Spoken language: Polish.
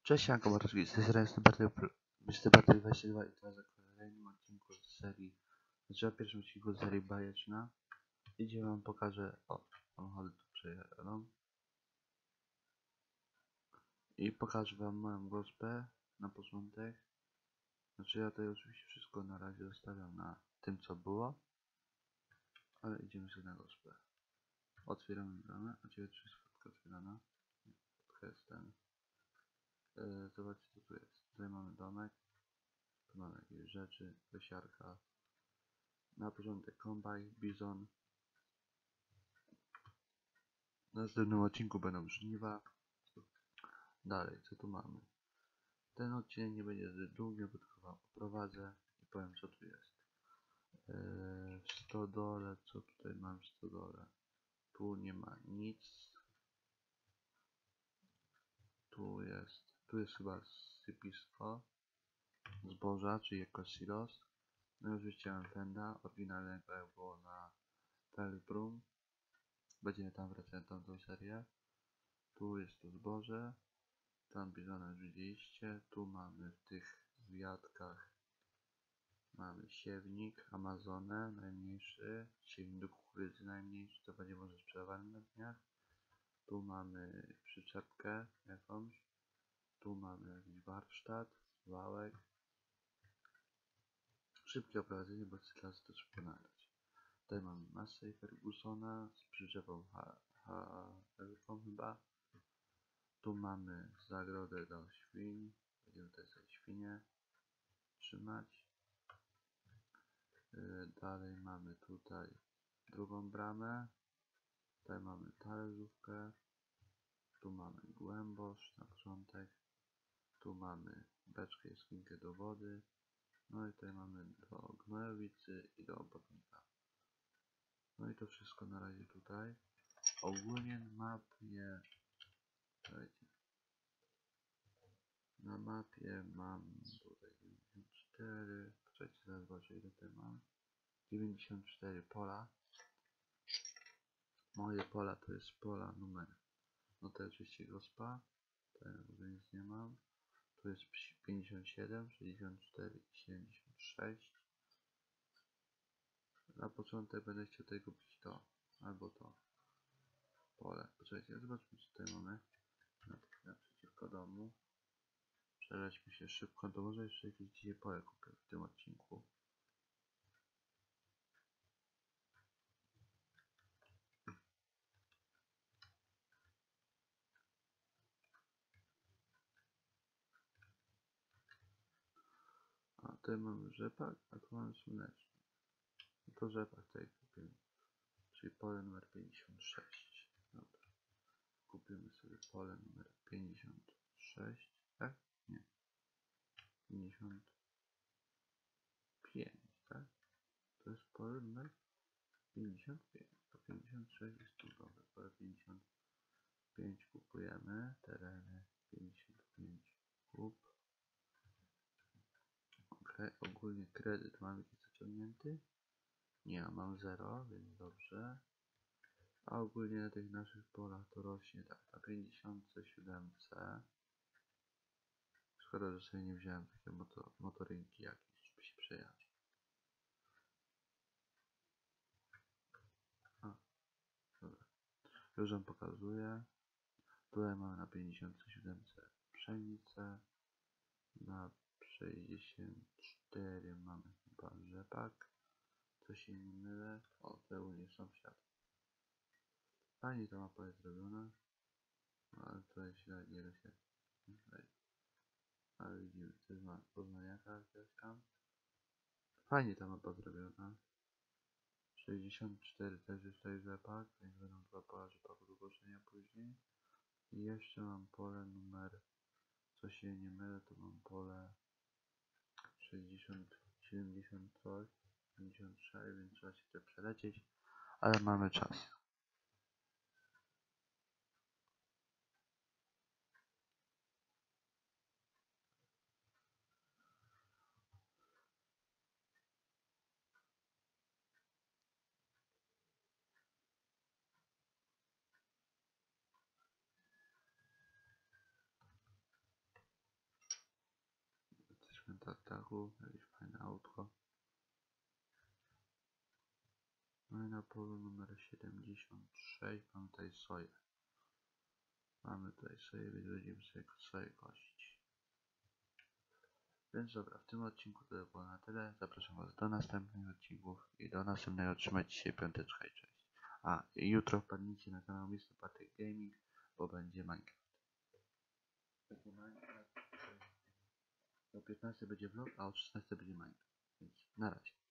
Cześć, Janko Marowski, z tej strony Mr. Bartek 22 i teraz w kolejnym odcinku z serii, znaczy o pierwszym odcinku z serii bajeczna. I dzisiaj wam pokażę, samochody tu przejadą. I pokażę wam moją gospę na początek. Znaczy ja tutaj oczywiście wszystko na razie zostawiam na tym co było. Ale idziemy sobie na gospę. Otwieramy bramę, a ciebie czy jest fotka otwierana? Fotka jest ten. Zobaczcie co tu jest. Tutaj mamy domek. Tu mamy jakieś rzeczy, kosiarka. Na początek kombaj, bizon. W następnym odcinku będą żniwa. Dalej, co tu mamy? Ten odcinek nie będzie zbyt długi, bo tylko wam oprowadzę i powiem co tu jest. W stodole, co tutaj mam w stodole? Tu nie ma nic. Tu jest chyba sypisko zboża, czyli jako silos. No już wyściąłem fenda, oryginalnego jak było na Pelbrum. Będziemy tam wracać na tamtą serię. Tu jest to zboże. Tam bizona już widzieliście. Tu mamy w tych wiatkach mamy siewnik, Amazonę najmniejszy, siewnik do kukurydzy najmniejszy, to będzie może sprzedawany na dniach. Tu mamy przyczepkę jakąś. Tu mamy jakiś warsztat, wałek. Szybkie oprowadzenie, bo chcę teraz to szybko nagrać. Tutaj mamy Massey Fergusona z przyczepą chyba. Tu mamy zagrodę do świń. Będziemy tutaj sobie świnie trzymać. Dalej mamy tutaj drugą bramę. Tutaj mamy talerzówkę. Tu mamy głębosz na początek. Tu mamy beczkę i skrzynkę do wody. No i tutaj mamy do gnojowicy i do obornika. No i to wszystko na razie tutaj. Ogólnie na mapie... Słuchajcie. Na mapie mam tutaj 94. Poczekajcie, zaraz zobaczę ile tutaj mam. 94 pola. Moje pola to jest pola numer. No to oczywiście gospa. Tutaj nic nie mam. Tu jest 57, 64 i 76. Na początek będę chciał tutaj kupić to. Albo to. Pole. Poczekajcie, zobaczmy co tutaj mamy. Naprzeciwko domu. Przelećmy się szybko. To może jeszcze jakieś dzisiaj pole kupię w tym odcinku. A tutaj mamy rzepak, a tu mamy słoneczny. No to rzepak tutaj kupimy. Czyli pole numer 56. Dobra. Kupimy sobie pole numer 56. Tak? Nie. 55, tak? To jest pole numer 55. To 56 jest tu dobre. Pole 55 kupujemy. Tereny 55 kup. Ogólnie kredyt mam jakiś zaciągnięty? Nie, mam 0, więc dobrze. A ogólnie na tych naszych polach to rośnie tak, na 57. Szkoda, że sobie nie wziąłem takie motorynki jakieś, żeby się przejechać. Dobra. Już wam pokazuję. Tutaj mamy na 57 pszenicę. Na 64 mamy chyba rzepak. Co się nie mylę. O, to nie sąsiad. Fajnie ta mapa jest zrobiona. No, ale tutaj się nie da się. Ale widzimy, to jest poznaniaka jakaś tam. Fajnie ta mapa zrobiona. 64 też jest tutaj rzepak, więc będą dwa pola rzepaku do koszenia później. I jeszcze mam pole numer, co się nie mylę, to mam pole 60, 70 coś, 56, więc trzeba się tutaj przelecieć, ale mamy czas. tartaku, jakieś fajne autko. No i na polu numer 76 mamy tutaj soję. Mamy tutaj soję, więc będziemy sobie soję kosić. Więc dobra, w tym odcinku to było na tyle. Zapraszam Was do następnych odcinków i do następnego. Trzymajcie się, piąteczka i cześć. A, i jutro wpadnijcie na kanał Mr. Patrick Gaming, bo będzie Minecraft. Będzie Minecraft. O 15 będzie vlog, a o 16 będzie Minecraft. Więc na razie.